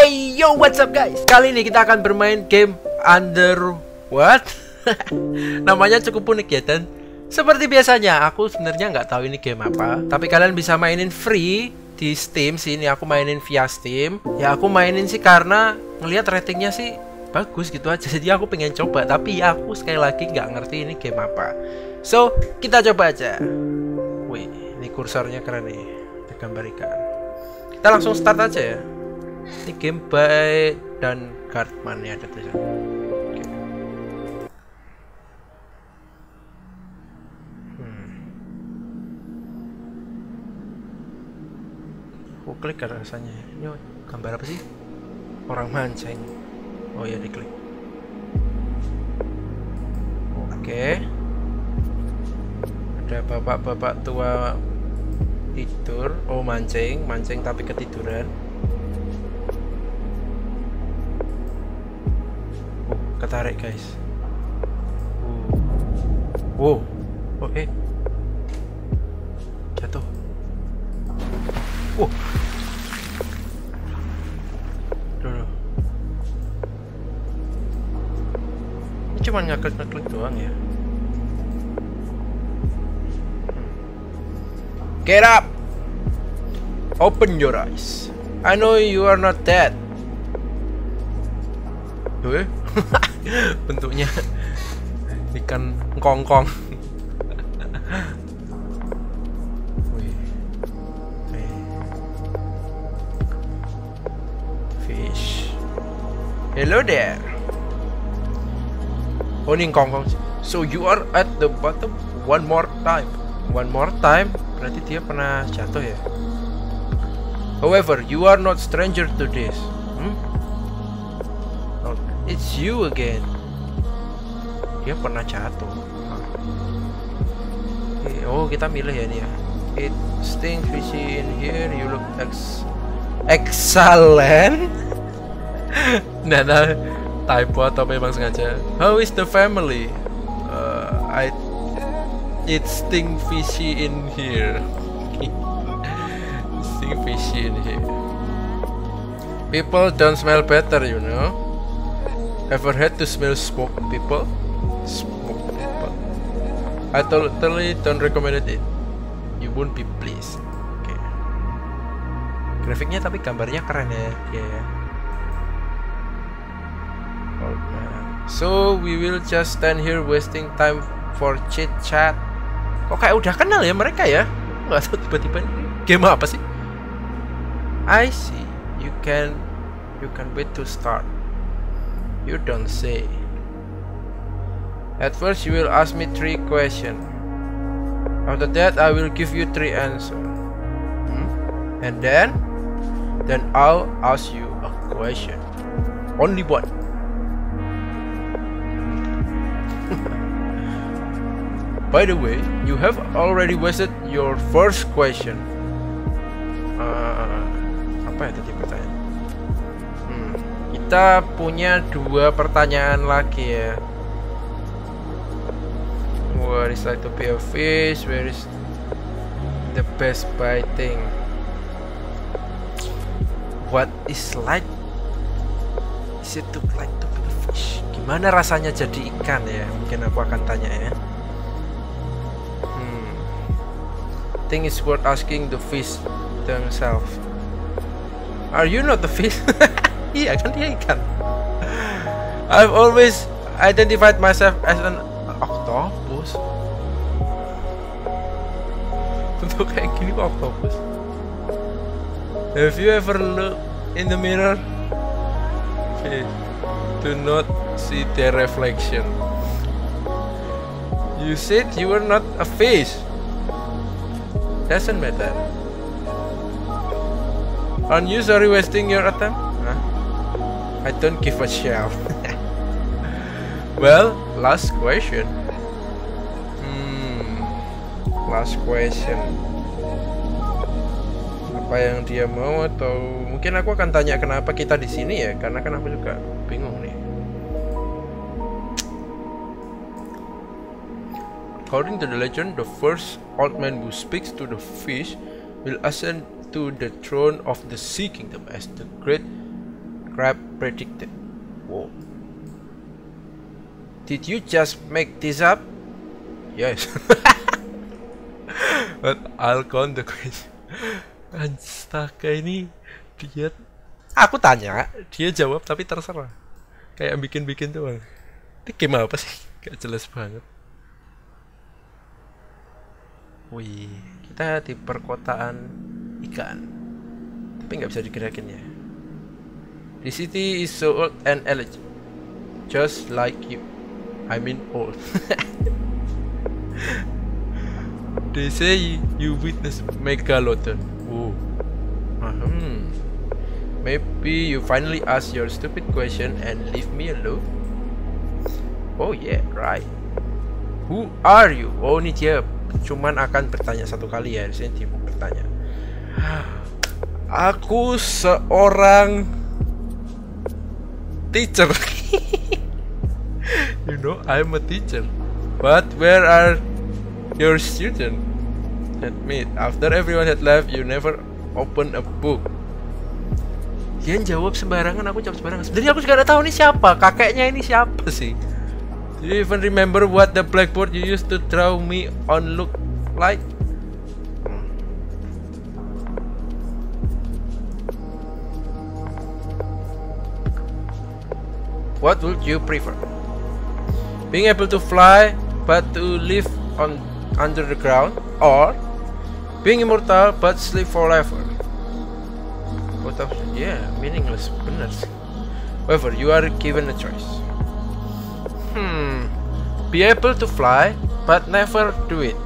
Hey yo, what's up guys? Kali ini kita akan bermain game under what? Namanya cukup unik ya, dan seperti biasanya aku sebenarnya nggak tahu ini game apa. Tapi kalian bisa mainin free di Steam sih. Ini aku mainin via Steam. Ya aku mainin sih karena ngelihat ratingnya sih bagus gitu aja. Jadi aku pengen coba. Tapi ya aku sekali lagi nggak ngerti ini game apa. So kita coba aja. Wih, ini kursornya keren nih. Ada gambar ikan. Kita langsung start aja ya. Ini game by dan Guardman ya, ada tulisan. Aku klik kan rasanya. Ini gambar apa sih? Orang mancing. Oh ya, diklik. Oke. Ada bapak-bapak tua tidur. Oh, mancing tapi ketiduran. Ketarik guys. Wow. Oke. Jatuh. Wow. Dulu. Ini cuma ngeklik doang ya. Get up. Open your eyes. I know you are not dead. Tuh. Bentuknya ikan kongkong. Fish. Hello there. Oh, ini kongkong. So you are at the bottom one more time. One more time. Berarti dia pernah jatuh ya. However, you are not stranger to this. It's you again. Dia pernah jatuh. Oh, kita milih ya ini ya. It stinks fishy in here. You look excellent. Nah, typo atau memang sengaja. How is the family? It stinks fishy in here. Stink fishy in here. People don't smell better, you know. Ever had to smell smoke people? Smoke people. I totally don't recommend it. You won't be pleased. Oke. Okay. Grafiknya tapi gambarnya keren ya. Yeah. So we will just stand here wasting time for chit chat. Kok kayak udah kenal ya mereka ya? Nggak tahu tiba-tiba ini game apa sih? I see. You can wait to start. You don't say. At first you will ask me 3 questions. After that I will give you 3 answers. And then I'll ask you a question. Only one. By the way, you have already wasted your first question. Apa ya tadi pertanyaan? Kita punya 2 pertanyaan lagi ya. What is like to be a fish? Where is the best biting? What is like? Is it like to be a fish? Gimana rasanya jadi ikan ya? Mungkin aku akan tanya ya. Think it's worth asking the fish themselves. Are you not the fish? Iya kan dia ikan. I've always identified myself as an octopus. Bentuk kayak gini kok octopus. Have you ever looked in the mirror? Do not see their reflection. You said you were not a fish. Doesn't matter. Aren't you sorry wasting your attempt? I don't give a shit. Well, last question. Last question. Apa yang dia mau, atau mungkin aku akan tanya kenapa kita di sini ya? Karena kan aku juga bingung nih. According to the legend, the first old man who speaks to the fish will ascend to the throne of the Sea Kingdom as the great Crab predicted. Whoa. Did you just make this up? Yes. But I'll count the question. Astaga, ini dia. Aku tanya, dia jawab tapi terserah. Kayak bikin-bikin doang. Ini game apa sih? Gak jelas banget. Wih, kita di perkotaan ikan. Tapi nggak bisa digerakin ya. The city is so old and elegant, just like you. I mean old. They say you witnessed Megalodon. Oh. Maybe you finally ask your stupid question and leave me alone. Oh yeah, right. Who are you? Oh, ini dia cuman akan bertanya satu kali ya. Di sini dia bertanya. Aku seorang teacher. You know, I'm a teacher. But where are your students? Admit, after everyone had left, you never open a book. Dia jawab sembarangan, aku jawab sembarangan. Sebenarnya aku juga gak tahu ini siapa. Kakeknya ini siapa sih? Do you even remember what the blackboard you used to draw me on look like? What would you prefer? Being able to fly but to live on under the ground, or being immortal but sleep forever? Both options, yeah, meaningless, bener sih. However, you are given a choice. Be able to fly but never do it.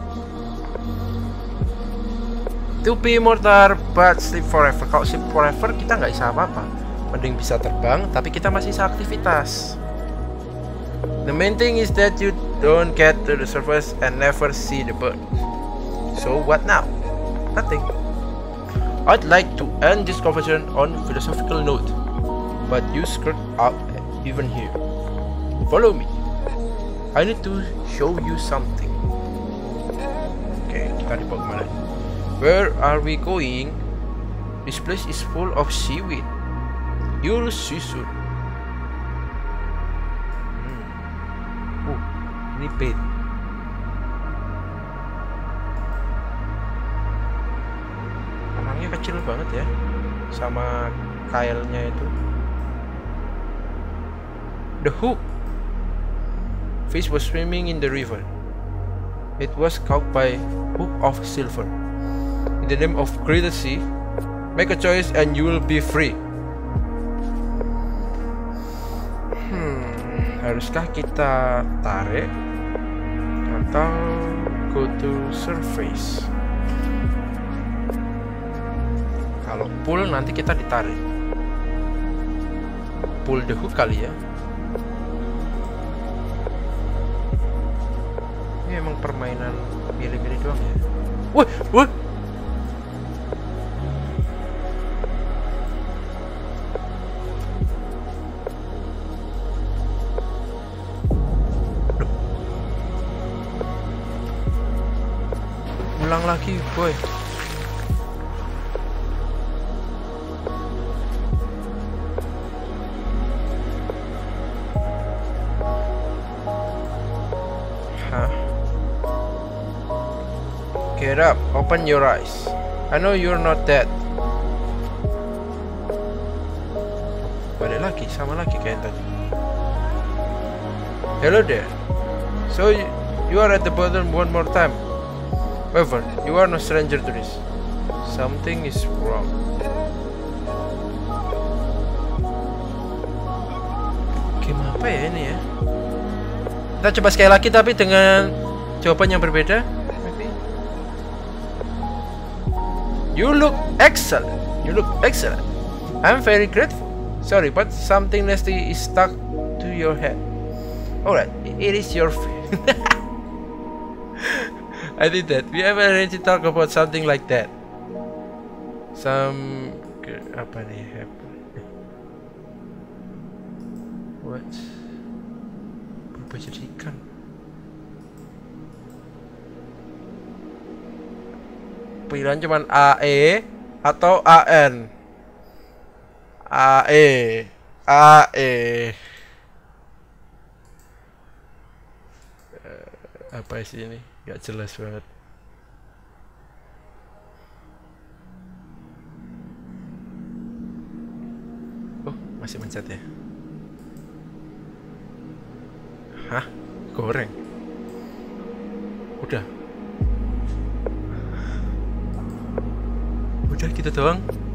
To be immortal but sleep forever. Kalau sleep forever kita nggak bisa apa-apa. Mending bisa terbang tapi kita masih bisa aktivitas. The main thing is that you don't get to the surface and never see the bird. So what now? Nothing. I'd like to end this conversation on a philosophical note, but you screwed up even here. Follow me. I need to show you something. Okay, kita dibawa kemana? Where are we going? This place is full of seaweed. You'll see soon. Ini bait. Orangnya kecil banget ya, sama kailnya itu. The hook. Fish was swimming in the river. It was caught by hook of silver. In the name of courtesy, make a choice and you will be free. Haruskah kita tarik atau go to surface? Kalau pull nanti kita ditarik. Pull the hook kali ya. Ini emang permainan milih-milih doang ya. Wah, wah. Ulang lagi, boy. Get up, open your eyes. I know you're not dead. Balik lagi, sama lagi kayak tadi. Hello there. So you are at the bottom one more time. However, you are no stranger to this. Something is wrong. Game apa ya ini ya? Kita coba sekali lagi tapi dengan jawaban yang berbeda. You look excellent. You look excellent. I'm very grateful. Sorry, but something nasty is stuck to your head. Alright, it is your I did that. We ever already talk about something like that? Some apa nih? What? Berubah jadi ikan. Pilihan cuman AE atau AN. AE AE apa sih ini? Gak jelas banget. Oh, masih mencet ya? Hah? Goreng? Udah? Udah gitu doang?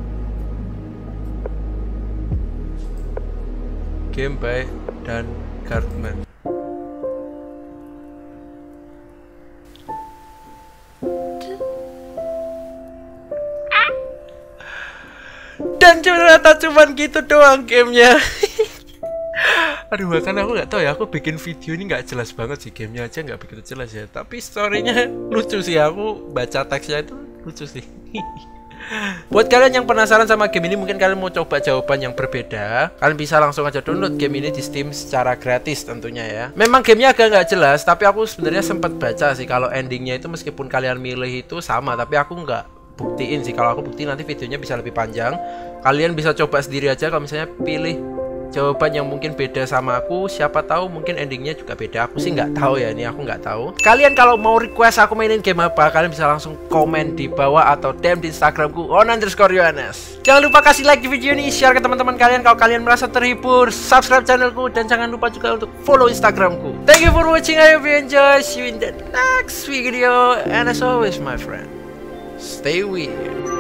Game by dan Cartman. Dan ternyata cuman gitu doang gamenya. Aduh, bahkan aku nggak tahu ya, aku bikin video ini nggak jelas banget sih, gamenya aja nggak begitu jelas ya. Tapi storynya lucu sih, aku baca teksnya itu lucu sih. Buat kalian yang penasaran sama game ini, mungkin kalian mau coba jawaban yang berbeda, kalian bisa langsung aja download game ini di Steam secara gratis tentunya ya. Memang gamenya agak nggak jelas, tapi aku sebenarnya sempat baca sih kalau endingnya itu meskipun kalian milih itu sama, tapi aku nggak buktiin sih. Kalau aku buktiin nanti videonya bisa lebih panjang. Kalian bisa coba sendiri aja kalau misalnya pilih jawaban yang mungkin beda sama aku, siapa tahu mungkin endingnya juga beda. Aku sih nggak tahu ya, ini aku nggak tahu. Kalian kalau mau request aku mainin game apa, kalian bisa langsung komen di bawah atau DM di Instagramku _Yohanes. Jangan lupa kasih like di video ini, share ke teman-teman kalian kalau kalian merasa terhibur, subscribe channelku, dan jangan lupa juga untuk follow Instagramku. Thank you for watching, I hope you enjoy. See you in the next video, and as always my friend, stay weird.